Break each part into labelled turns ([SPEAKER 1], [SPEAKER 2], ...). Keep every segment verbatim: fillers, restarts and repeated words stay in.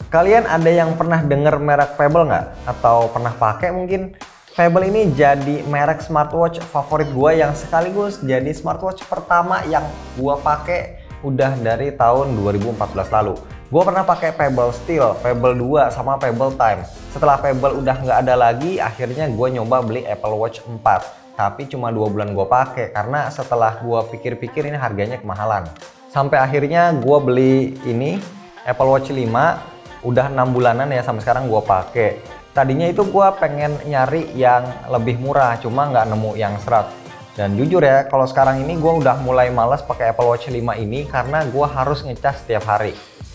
[SPEAKER 1] Kalian ada yang pernah denger merek Pebble nggak? Atau pernah pakai mungkin? Pebble ini jadi merek smartwatch favorit gue yang sekaligus jadi smartwatch pertama yang gue pakai udah dari tahun dua ribu empat belas lalu. Gue pernah pakai Pebble Steel, Pebble dua, sama Pebble Time. Setelah Pebble udah nggak ada lagi, akhirnya gue nyoba beli Apple Watch empat. Tapi cuma dua bulan gue pakai karena setelah gue pikir-pikir ini harganya kemahalan. Sampai akhirnya gue beli ini Apple Watch lima. Udah enam bulanan ya sampai sekarang gue pakai. Tadinya itu gue pengen nyari yang lebih murah, cuma nggak nemu yang serat. Dan jujur ya, kalau sekarang ini gue udah mulai males pakai Apple Watch lima ini karena gue harus ngecas setiap hari.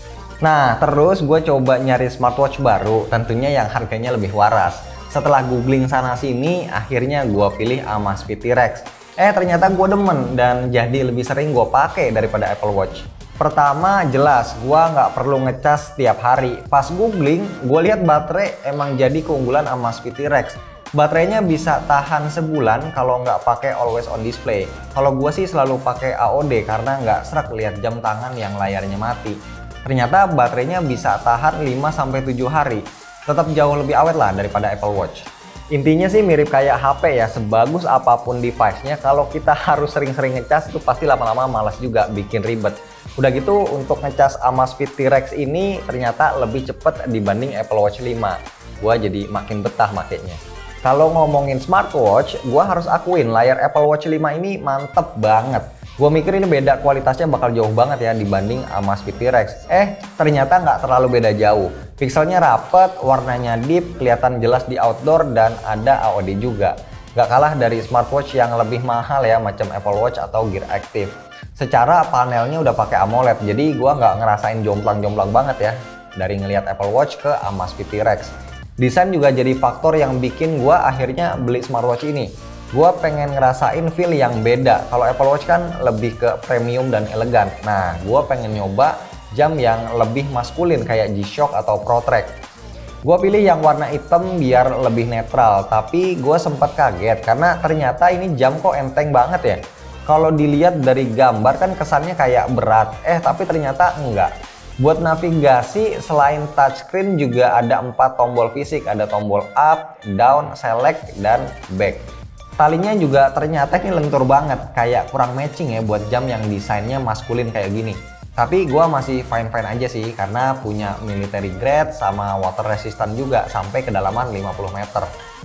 [SPEAKER 1] Nah, terus gue coba nyari smartwatch baru, tentunya yang harganya lebih waras. Setelah googling sana sini, akhirnya gue pilih Amazfit T-Rex. Eh, ternyata gue demen dan jadi lebih sering gue pakai daripada Apple Watch. Pertama, jelas gua nggak perlu ngecas setiap hari. Pas googling, gue lihat baterai emang jadi keunggulan Amazfit T-Rex. Baterainya bisa tahan sebulan kalau nggak pakai always on display. Kalau gue sih selalu pakai A O D karena nggak srek lihat jam tangan yang layarnya mati. Ternyata baterainya bisa tahan lima sampai tujuh hari. Tetap jauh lebih awet lah daripada Apple Watch. Intinya sih mirip kayak H P ya, sebagus apapun device-nya, kalau kita harus sering-sering ngecas itu pasti lama-lama malas juga, bikin ribet. Udah gitu untuk ngecas Amazfit T-Rex ini ternyata lebih cepet dibanding Apple Watch lima. Gua jadi makin betah makainya. Kalau ngomongin smartwatch, gua harus akuin layar Apple Watch lima ini mantep banget. Gua mikir ini beda kualitasnya bakal jauh banget ya dibanding Amazfit T-Rex. Eh, ternyata nggak terlalu beda jauh. Pixelnya rapet, warnanya deep, kelihatan jelas di outdoor, dan ada A O D juga. Nggak kalah dari smartwatch yang lebih mahal ya, macam Apple Watch atau Gear Active. Secara panelnya udah pakai AMOLED, jadi gua nggak ngerasain jomplang-jomplang banget ya dari ngelihat Apple Watch ke Amazfit T-Rex. Desain juga jadi faktor yang bikin gua akhirnya beli smartwatch ini. Gua pengen ngerasain feel yang beda. Kalau Apple Watch kan lebih ke premium dan elegan. Nah, gua pengen nyoba jam yang lebih maskulin kayak G-Shock atau ProTrack. Gua pilih yang warna hitam biar lebih netral, tapi gua sempat kaget karena ternyata ini jam kok enteng banget ya. Kalau dilihat dari gambar kan kesannya kayak berat, eh tapi ternyata enggak. Buat navigasi selain touchscreen juga ada empat tombol fisik, ada tombol up, down, select, dan back. Talinya juga ternyata ini lentur banget, kayak kurang matching ya buat jam yang desainnya maskulin kayak gini. Tapi gua masih fine-fine aja sih karena punya military grade sama water resistant juga sampai kedalaman lima puluh meter.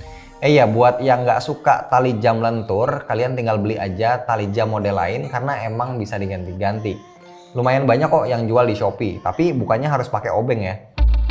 [SPEAKER 1] Eh ya, buat yang nggak suka tali jam lentur, kalian tinggal beli aja tali jam model lain karena emang bisa diganti-ganti. Lumayan banyak kok yang jual di Shopee, tapi bukannya harus pakai obeng ya.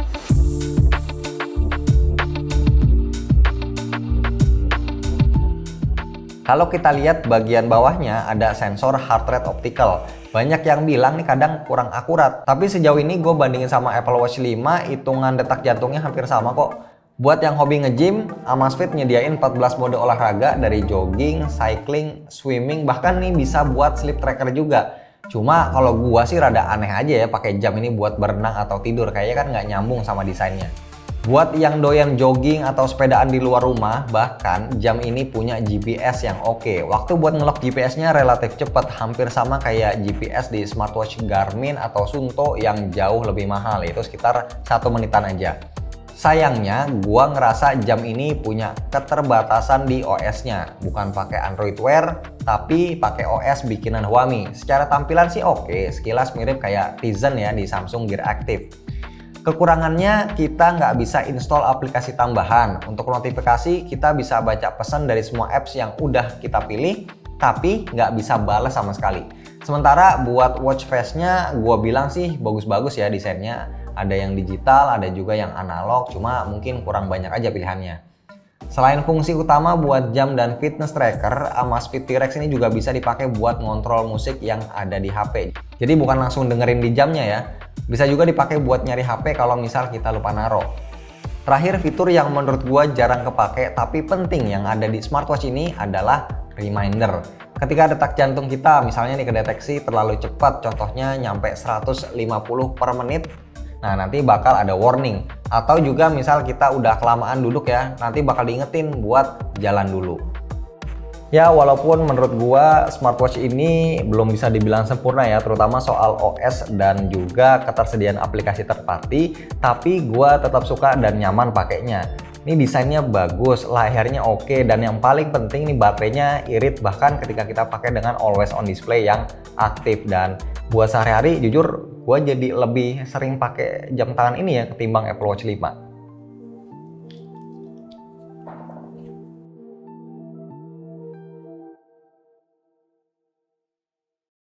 [SPEAKER 1] Kalau kita lihat bagian bawahnya ada sensor heart rate optical. Banyak yang bilang nih kadang kurang akurat, tapi sejauh ini gue bandingin sama Apple Watch lima, hitungan detak jantungnya hampir sama kok. Buat yang hobi nge-gym, Amazfit nyediain empat belas mode olahraga dari jogging, cycling, swimming, bahkan nih bisa buat sleep tracker juga. Cuma kalau gua sih rada aneh aja ya pakai jam ini buat berenang atau tidur, kayaknya kan nggak nyambung sama desainnya. Buat yang doyan jogging atau sepedaan di luar rumah, bahkan jam ini punya G P S yang oke. Waktu buat ngelok G P S-nya relatif cepat, hampir sama kayak G P S di smartwatch Garmin atau Suunto yang jauh lebih mahal, yaitu sekitar satu menitan aja. Sayangnya, gua ngerasa jam ini punya keterbatasan di O S-nya. Bukan pakai Android Wear, tapi pakai O S bikinan Huami. Secara tampilan sih oke, sekilas mirip kayak Tizen ya di Samsung Gear Active. Kekurangannya, kita nggak bisa install aplikasi tambahan. Untuk notifikasi, kita bisa baca pesan dari semua apps yang udah kita pilih, tapi nggak bisa balas sama sekali. Sementara buat watch face-nya, gua bilang sih bagus-bagus ya desainnya. Ada yang digital, ada juga yang analog, cuma mungkin kurang banyak aja pilihannya. Selain fungsi utama buat jam dan fitness tracker, Amazfit T-Rex ini juga bisa dipakai buat ngontrol musik yang ada di H P. Jadi bukan langsung dengerin di jamnya ya. Bisa juga dipakai buat nyari H P kalau misal kita lupa naro. Terakhir, fitur yang menurut gua jarang kepake tapi penting yang ada di smartwatch ini adalah reminder. Ketika detak jantung kita misalnya nih kedeteksi terlalu cepat, contohnya nyampe seratus lima puluh per menit, nah nanti bakal ada warning. Atau juga misal kita udah kelamaan duduk ya, nanti bakal diingetin buat jalan dulu. Ya, walaupun menurut gua smartwatch ini belum bisa dibilang sempurna ya, terutama soal O S dan juga ketersediaan aplikasi third party, tapi gua tetap suka dan nyaman pakainya. Ini desainnya bagus, layarnya oke, dan yang paling penting nih baterainya irit bahkan ketika kita pakai dengan always on display yang aktif. Dan buat sehari-hari jujur gua jadi lebih sering pakai jam tangan ini ya ketimbang Apple Watch lima.